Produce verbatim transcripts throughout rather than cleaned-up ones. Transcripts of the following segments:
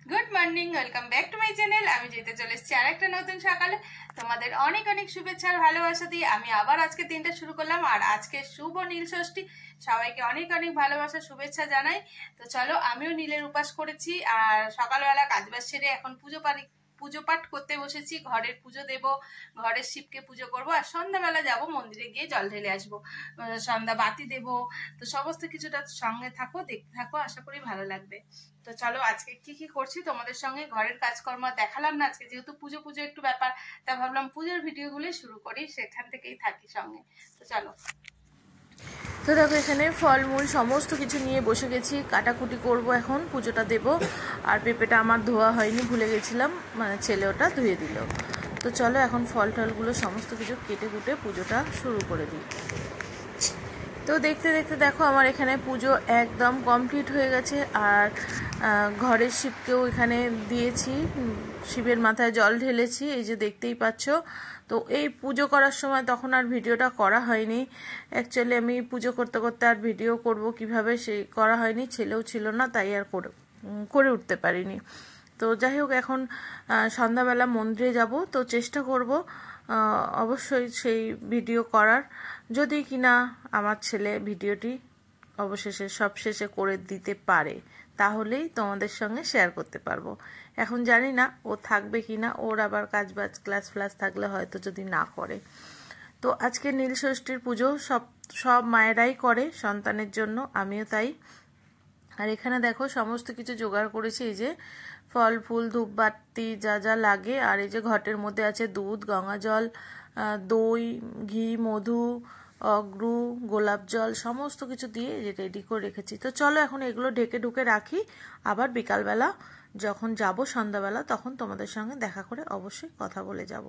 Good morning, welcome back to my channel. আমি যেতে চলে এসেছি আর একটা নতুন সকালে। তোমাদের অনেক অনেক শুভেচ্ছা আর ভালোবাসা দিয়ে আমি আবার আজকে দিনটা শুরু করলাম। আর আজকে শুভ নীল ষষ্ঠী, সবাইকে অনেক অনেক ভালোবাসা শুভেচ্ছা জানাই। তো চলো, আমিও নীলের উপাস করেছি আর সকালবেলা কাজবাজ সেরে এখন পুজো পারি পুজো পাঠ করতে বসেছি। ঘরের পুজো দেব, ঘরের শিবকে পুজো করব, আর সন্ধ্যাবেলা যাব মন্দিরে গিয়ে জল ঢেলে আসবো, সন্ধ্যা বাতি দেব। তো সমস্ত কিছুটা সঙ্গে থাকো, দেখতে থাকো, আশা করি ভালো লাগবে। তো চলো, আজকে কি কি করছি তোমাদের সঙ্গে ঘরের কাজকর্ম দেখালাম না আজকে, যেহেতু পুজো পুজো একটু ব্যাপার, তা ভাবলাম পুজোর ভিডিওগুলো শুরু করি, সেখান থেকেই থাকি সঙ্গে। তো চলো। তো দেখো, এখানে ফলমূল সমস্ত কিছু নিয়ে বসে গেছি, কাটাকুটি করব, এখন পুজোটা দেব। আর পেঁপেটা আমার ধোয়া হয়নি, ভুলে গেছিলাম, মানে ছেলে ওটা ধুয়ে দিল। তো চলো এখন ফল টলগুলো সমস্ত কিছু কেটে কুটে পুজোটা শুরু করে দিই। তো দেখতে দেখতে দেখো আমার এখানে পুজো একদম কমপ্লিট হয়ে গেছে। আর ঘরের শিবকেও এখানে দিয়েছি, শিবের মাথায় জল ঢেলেছি, এই যে দেখতেই পাচ্ছ। তো এই পুজো করার সময় তখন আর ভিডিওটা করা হয়নি। অ্যাকচুয়ালি আমি পুজো করতে করতে আর ভিডিও করব কিভাবে সেই করা হয়নি, ছেলেও ছিল না, তাই আর করে করে উঠতে পারিনি। তো যাই হোক, এখন সন্ধ্যাবেলা মন্দিরে যাব, তো চেষ্টা করব অবশ্যই সেই ভিডিও করার, যদি কিনা আমার ছেলে ভিডিওটি অবশেষে সব শেষে করে দিতে পারে, তাহলেই তোমাদের সঙ্গে শেয়ার করতে পারবো। এখন জানি না ও থাকবে কিনা, ওর আবার কাজ বাজ ক্লাস ফ্লাস থাকলে হয়তো যদি না করে। তো আজকে নীল ষষ্ঠীর পুজো সব সব মায়েরাই করে সন্তানের জন্য, আমিও তাই। আর এখানে দেখো সমস্ত কিছু জোগাড় করেছি, এই যে ফল ফুল ধূপবাতি যা যা লাগে। আর এই যে ঘটের মধ্যে আছে দুধ, গঙ্গা জল, দই, ঘি, মধু, অগ্রু, গোলাপ জল, সমস্ত কিছু দিয়ে রেডি করে রেখেছি। তো চলো এখন এগুলো ঢেকে ঢুকে রাখি, আবার বিকালবেলা যখন যাব সন্ধ্যাবেলা তখন তোমাদের সঙ্গে দেখা করে অবশ্যই কথা বলে যাব।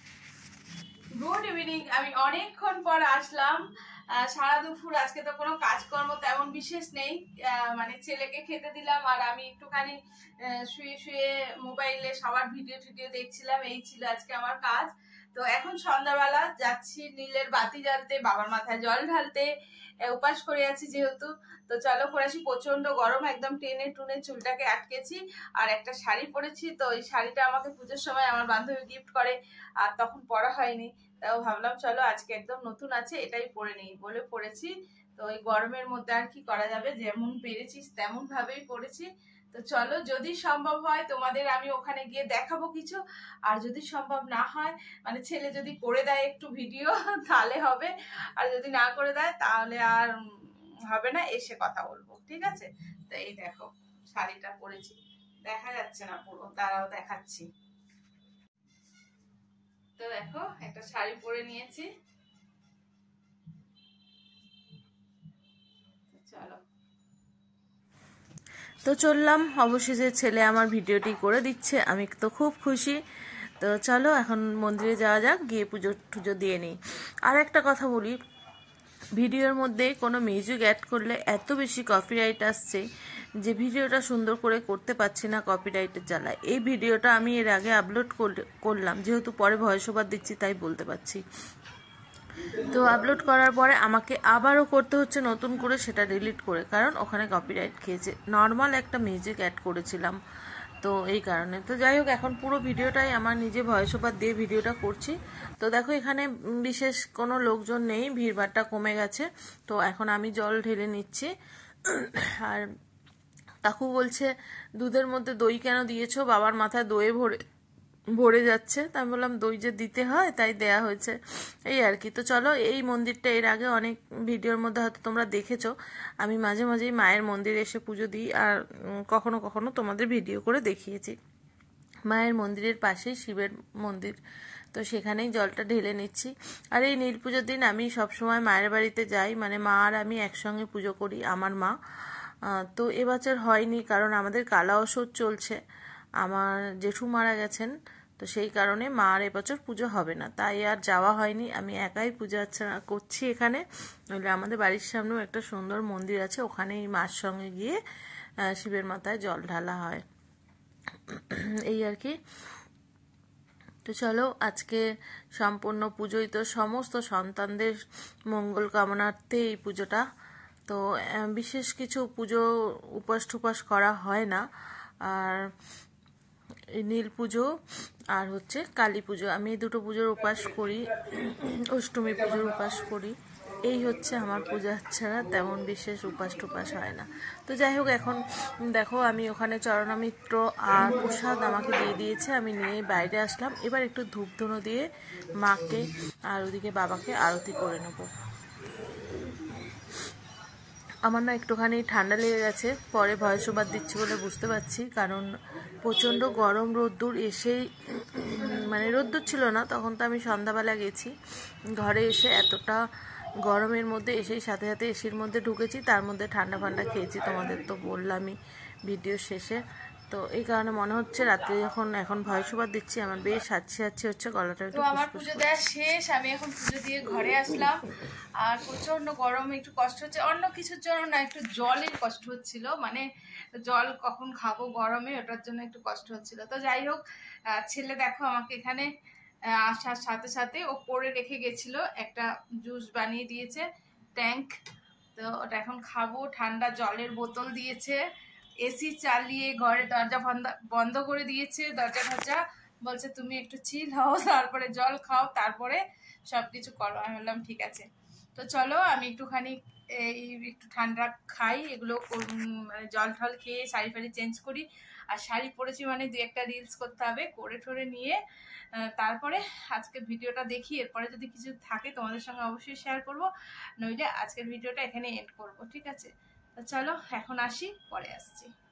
গুড ইভিনিং, আমি অনেকক্ষণ পর আসলাম। সারা দুপুর আজকে তো কোনো কাজকর্ম তেমন বিশেষ নেই, মানে ছেলেকে খেতে দিলাম আর আমি একটুখানি শুয়ে শুয়ে মোবাইলে সবার ভিডিও টিডিও দেখছিলাম, এই ছিল আজকে আমার কাজ। তো এখন সন্ধ্যাবেলা যাচ্ছি নীলের বাতি জ্বালতে, বাবার মাথায় জল ঢালতে, উপাস করে আছি যেহেতু। তো চলো করে আসি, প্রচন্ড গরম, একদম টেনে টুনে চুলটাকে আটকেছি। আর একটা শাড়ি পরেছি, তো এই শাড়িটা আমাকে পুজোর সময় আমার বান্ধবী গিফট করে, আর তখন পরা হয়নি, তাও ভাবলাম চলো আজকে একদম নতুন আছে এটাই পরে নেই বলে পরেছি। তো ওই গরমের মধ্যে আর কি করা যাবে, যেমন পেরেছি তেমন ভাবেই পরেছি। তো চলো, যদি সম্ভব হয় তোমাদের আমি ওখানে গিয়ে দেখাবো কিছু, আর যদি সম্ভব না হয়, মানে ছেলে যদি করে দেয় একটু ভিডিও তাহলে হবে, আর যদি না করে দেয় তাহলে আর হবে না, এসে কথা বলবো, ঠিক আছে? তো এই দেখো শাড়িটা পরেছি, দেখা যাচ্ছে না পুরো, তারাও দেখাচ্ছি। তো দেখো একটা শাড়ি পরে নিয়েছি, চলো। তো চললাম, অবশেষে ছেলে আমার ভিডিওটি করে দিচ্ছে, আমি তো খুব খুশি। তো চলো এখন মন্দিরে যাওয়া যাক, গিয়ে পুজো টুজো দিয়ে নিই। আর একটা কথা বলি, ভিডিওর মধ্যে কোনো মিউজিক অ্যাড করলে এত বেশি কপিরাইট আসছে যে ভিডিওটা সুন্দর করে করতে পারছি না কপিরাইটের জ্বালায়। এই ভিডিওটা আমি এর আগে আপলোড করলাম, যেহেতু পরে ভয়েস ওভার দিচ্ছি তাই বলতে পারছি। তো আপলোড করার পরে আমাকে আবারও করতে হচ্ছে নতুন করে সেটা ডিলিট করে, কারণ ওখানে কপিরাইট খেয়েছে। নর্মাল একটা মিউজিক অ্যাড করেছিলাম, তো এই কারণে। তো যাই হোক, এখন পুরো ভিডিওটাই আমার নিজে ভয়েস ওভার দিয়ে ভিডিওটা করছি। তো দেখো এখানে বিশেষ কোনো লোকজন নেই, ভিড়ভাড়টা কমে গেছে। তো এখন আমি জল ঢেলে নিচ্ছি। আর কাকু বলছে দুধের মধ্যে দই কেন দিয়েছো, বাবার মাথায় দইয়ে ভরে ভরে যাচ্ছে। তাই আমি বললাম দই যে দিতে হয় তাই দেয়া হয়েছে, এই আর কি। তো চলো, এই মন্দিরটা এর আগে অনেক ভিডিওর মধ্যে হয়তো তোমরা দেখেছো, আমি মাঝে মাঝেই মায়ের মন্দিরে এসে পুজো দিই, আর কখনো কখনো তোমাদের ভিডিও করে দেখিয়েছি। মায়ের মন্দিরের পাশেই শিবের মন্দির, তো সেখানেই জলটা ঢেলে নিচ্ছি। আর এই নীল পুজোর দিন আমি সবসময় মায়ের বাড়িতে যাই, মানে মা আর আমি একসঙ্গে পুজো করি, আমার মা। তো এবছর হয়নি, কারণ আমাদের কালা ওষুধ চলছে, আমার জেঠু মারা গেছেন, তো সেই কারণে মার এবছর পুজো হবে না, তাই আর যাওয়া হয়নি। আমি একাই পূজা অর্চনা করছি এখানে। নইলে আমাদের বাড়ির সামনেও একটা সুন্দর মন্দির আছে, ওখানেই মার সঙ্গে গিয়ে শিবের মাথায় জল ঢালা হয়, এই আর কি। তো চলো, আজকে সম্পূর্ণ পুজোই তো সমস্ত সন্তানদের মঙ্গল কামনার্থে এই পুজোটা। তো বিশেষ কিছু পুজো উপাস টুপাস করা হয় না, আর এই নীল পুজো আর হচ্ছে কালী পুজো, আমি এই দুটো পুজোর উপাস করি, অষ্টমী পুজোর উপাস করি। এই হচ্ছে আমার পূজা ছাড়া তেমন বিশেষ উপাস টুপাস হয় না। তো যাই হোক, এখন দেখো আমি ওখানে চরণামিত্র আর প্রসাদ আমাকে দিয়ে দিয়েছে, আমি নিয়ে বাইরে আসলাম। এবার একটু ধূপ ধুনো দিয়ে মাকে আর ওদিকে বাবাকে আরতি করে নেব। আমার না একটুখানি ঠান্ডা লেগে গেছে, পরে ভয়েস ওভার দিচ্ছি বলে বুঝতে পারছি, কারণ প্রচণ্ড গরম রোদ্দুর এসেই, মানে রোদ্দুর ছিল না তখন, তো আমি সন্ধ্যাবেলা গেছি, ঘরে এসে এতটা গরমের মধ্যে এসেই সাথে সাথে এসির মধ্যে ঢুকেছি, তার মধ্যে ঠান্ডা ফান্ডা খেয়েছি, তোমাদের তো বললামই ভিডিও শেষে। তো এই কারণে মনে হচ্ছে রাত্রে যখন এখন ভয়েস ওভার দিচ্ছি আমার বেশ হাঁচি হাঁচি হচ্ছে, গলাটা একটু। তো আমার পুজো দেওয়া শেষ, আমি এখন পুজো দিয়ে ঘরে আসলাম। আর প্রচন্ড গরমে একটু কষ্ট হচ্ছে, অন্য কিছুর জন্য না, একটু জলের কষ্ট হচ্ছিল, মানে জল কখন খাবো গরমে, ওটার জন্য একটু কষ্ট হচ্ছিল। তো যাই হোক, ছেলে দেখো আমাকে এখানে আসার সাথে সাথে ও করে রেখে গেছিল, একটা জুস বানিয়ে দিয়েছে ট্যাঙ্ক, তো ওটা এখন খাবো। ঠান্ডা জলের বোতল দিয়েছে, এসি চালিয়ে ঘরে দরজা বন্ধ করে দিয়েছে, দরজা ঢরজা, বলছে তুমি একটু চিল হও, তারপরে জল খাও, তারপরে সব কিছু করো। আমি বললাম ঠিক আছে। তো চলো আমি একটুখানি এই একটু ঠান্ডা খাই, এগুলো মানে জল ঠল খেয়ে শাড়ি ফাড়ি চেঞ্জ করি। আর শাড়ি পরেছি মানে দু একটা রিলস করতে হবে, করে ঠরে নিয়ে তারপরে আজকের ভিডিওটা দেখি, এরপরে যদি কিছু থাকে তোমাদের সঙ্গে অবশ্যই শেয়ার করবো, নইলে আজকের ভিডিওটা এখানে এন্ড করবো, ঠিক আছে? তো চলো এখন আসি, পরে আসছি।